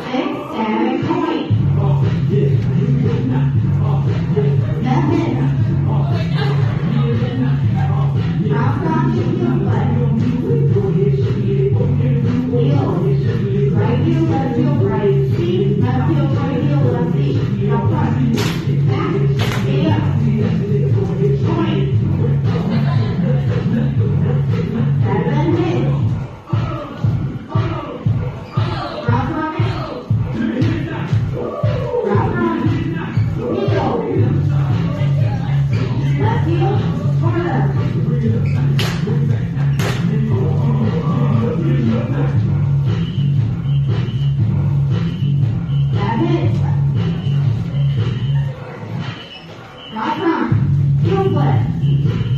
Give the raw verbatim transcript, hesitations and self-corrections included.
six, seven, point. Left hip. Drop down to heel foot. Heel. Right heel, left heel, right feet. Left heel, right heel, left feet. Drop front. Back. Stay up. Point. Seven, hit. Drop front. Drop front. Heel. Left heel, corner. Left hip. Drop front. Heel foot.